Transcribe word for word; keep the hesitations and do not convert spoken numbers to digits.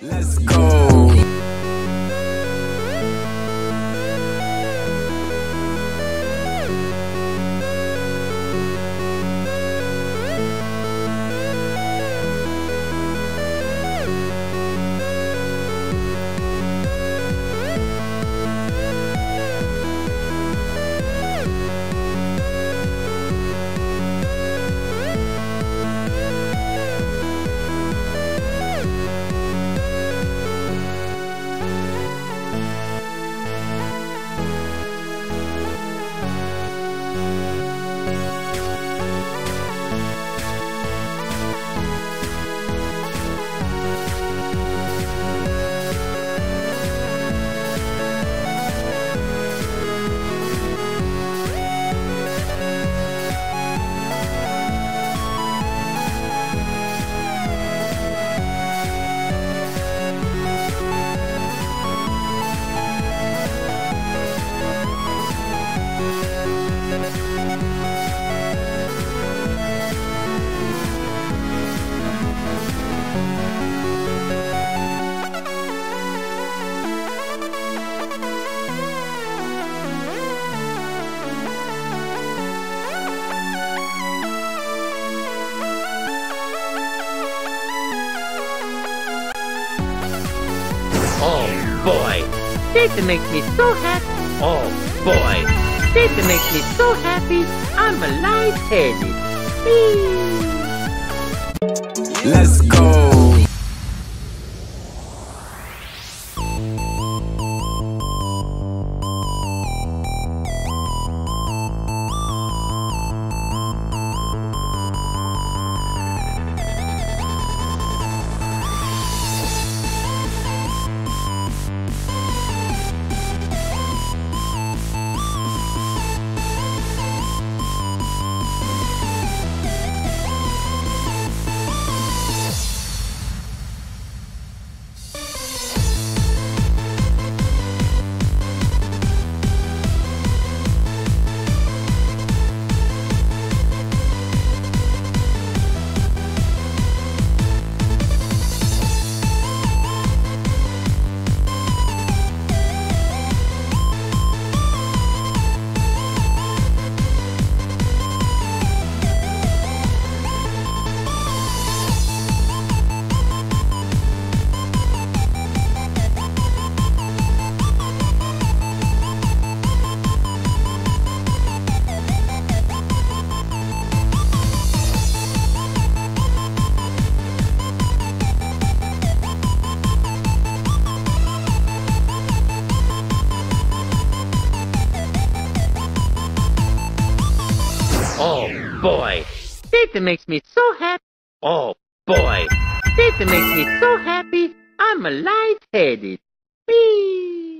Let's go. Oh boy, Satan makes me so happy. Oh boy, Satan makes me so happy. I'm a light-headed. Let's go. Oh boy, Satan makes me so happy. Oh boy, Satan makes me so happy. I'm a light-headed. Whee!